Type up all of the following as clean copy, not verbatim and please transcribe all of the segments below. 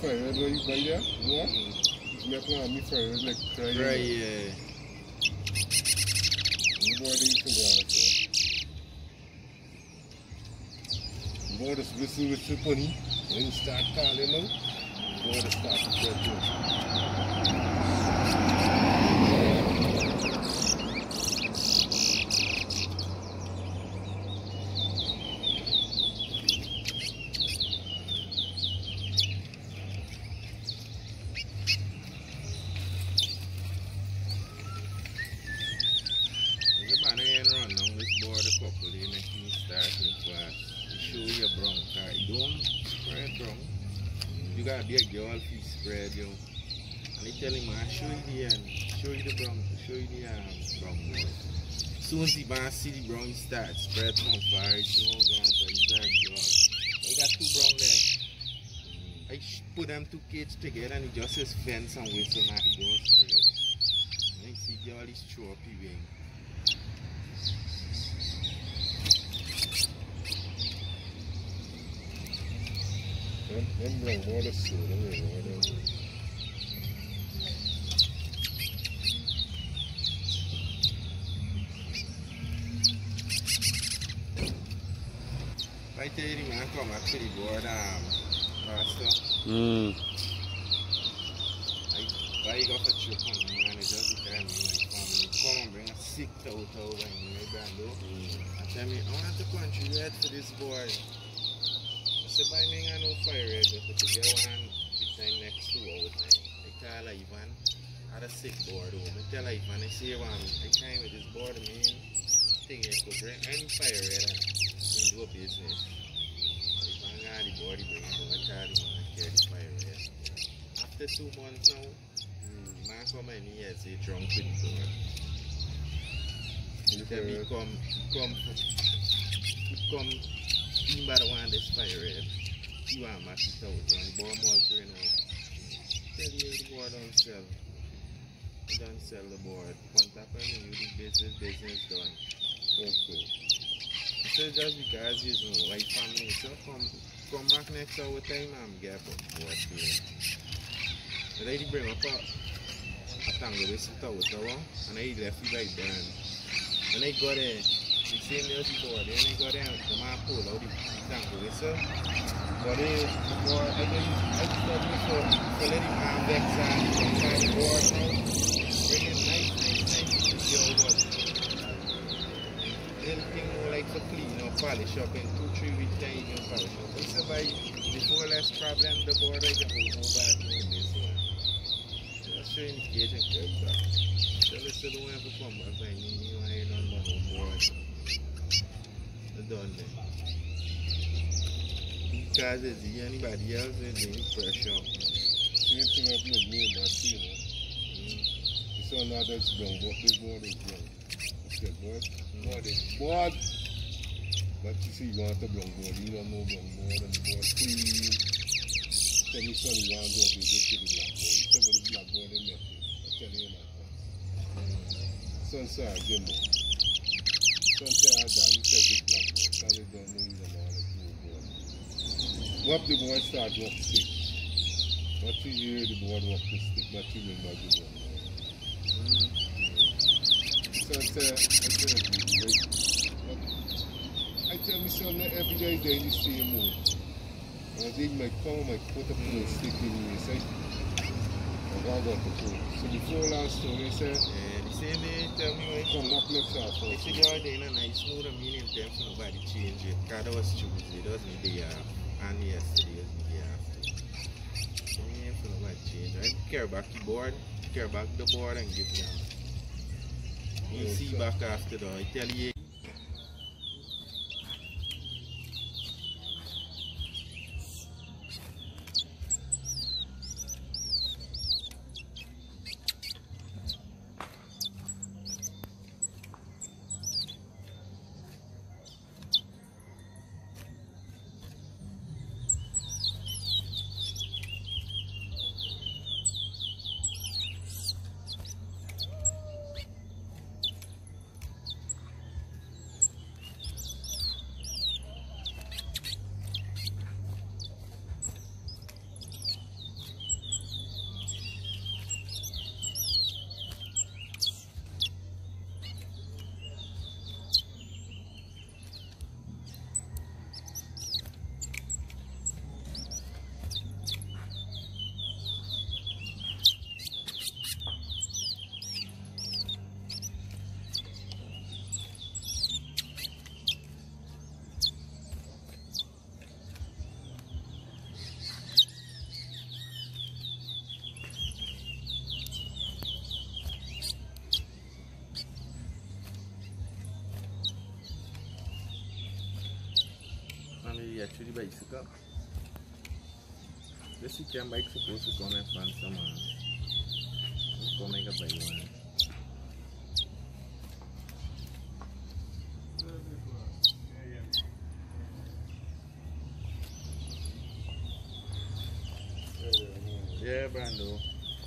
fire red when you buy there? What? It's not going to be fire red like crying. Right, yeah. The board is to go out there. The board is whistle funny. When you start calling them, the board starts to get you. You got a big girl who spread you. And they tell him, I show you the brown, show you the brown boy. As soon as he see the brown, he starts spread from fire, he won't go on for his bad girl. So he got two brown there. I put them two kids together and he just says fence and whistle and he goes spread. And you see the all this trophy wing. Them brown more the soul, I tell you, man, come back to the board, Pastor. I got a trip on the man, it doesn't tell me my family. Come and bring a sick out over in my brando. And tell me, I want to contribute for this boy. I said, by me, I no fire red, but to get one between next 2 hours time. I tell Ivan, I had a sick board home. I tell Ivan, I say, I came with this board, I mean, thing you could bring any fire red and do a business. Ivan got the board, he bring it over, I tell him, I carry the fire red. After 2 months now, man come in here and say, drunk with the board. He tell me, come, you better want this fire red. You want match it out and the board molting out. Tell you the board don't sell. You don't sell the board. Contact me, you do business done. Okay. So just because he's my white family, so come back next hour time and get up board to you. But I bring up a tango with some Towa and I left it like burn. When I got there, the same as the board, then I got there and the man pulled out the tango with so. But before I started to let him have vex and inside the board now. Bring it nice to see how it was. Little thing more like to clean or polish up in 2-3 weeks time you can polish up. But so by before less problem the board I can go back to this one. Just show him the cage and curb back. So let's say the one to come back by me, you ain't on my own board. Done then. Because it's anybody else and they pressure. Same thing I've made me about you know. You saw now that's brown, but this board is brown. I said, board. But you see, you want a brown board, you don't know brown board, and the board clean. Tell me, son, you want to go to the black board. You tell me the black board in there. I tell you that. Son, sir, Jimbo. Son, sir, Adam, you said the black board. So they don't know you don't know how to do the board. What the board start walk stick. What you hear the board walk the stick, but you remember the board. So I tell me son every day they in the same mood. And I think my come might put a little stick in the side. I got the food. So before last story I said, the same day tell me when come knock next house. I said you're doing a nice smooth and meaning them so nobody change it. Because that was Tuesday, that was my day off. And yesterday was my day after. So me ain't for nobody change. I care back the board, care back the board and give them. You see back after that, I tell you. the bicycle. This weekend bike supposed to come and find someone. Come make a buy one. Yeah, Brando.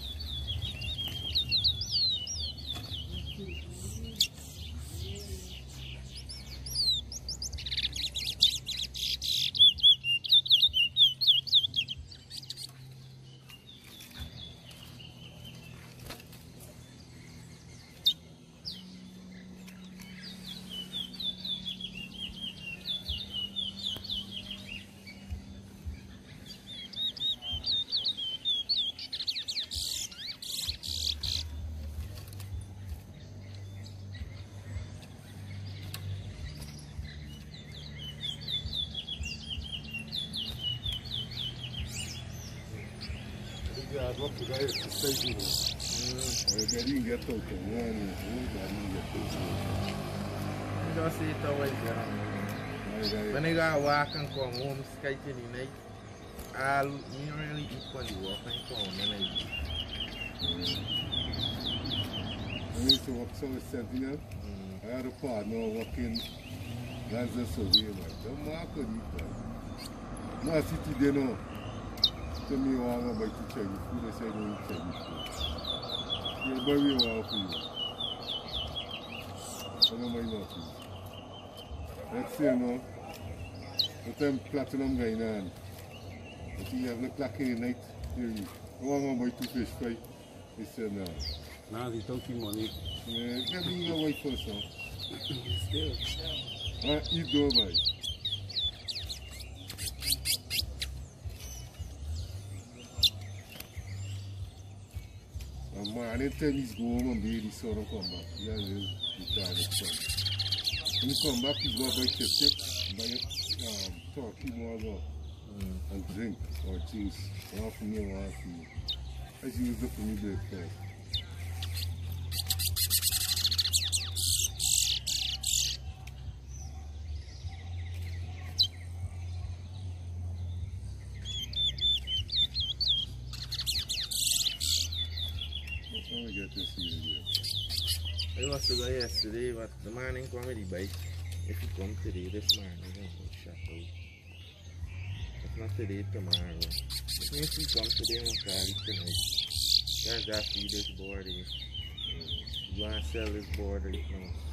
Yeah, I love the guy to stay here. I didn't get out of one. I didn't get out. You just see it always. When I go walk and come home, skate in the night, I'll really eat when you walk and come and I eat. I used to work so sentinel. I had a partner working as a surveyor. Don't mark on it. No city they know. To me, I want to buy to check the food. I said, don't check the food. You'll buy me one for you. I don't buy nothing. Let's say, no. The time platinum Guyana. I think you have the clock in the night. I want to buy 2 fish fry. He said, no. Now they talking money. Yeah, can't be your wife first, no. Still. Eat though, buy. Man, anytime he's go home and bathe, his son will come back. He has his retarded son. When he come back, he's going to buy chips, buy turkey more and drink or juice. One for me, one for you. As you do for me breakfast. I was to go yesterday, but the man didn't come with the bike. If he come today, this man is going to shut out. If not today, tomorrow. If he come today, we'll try it tonight. Guys got to feed this board. You want to sell this board right now.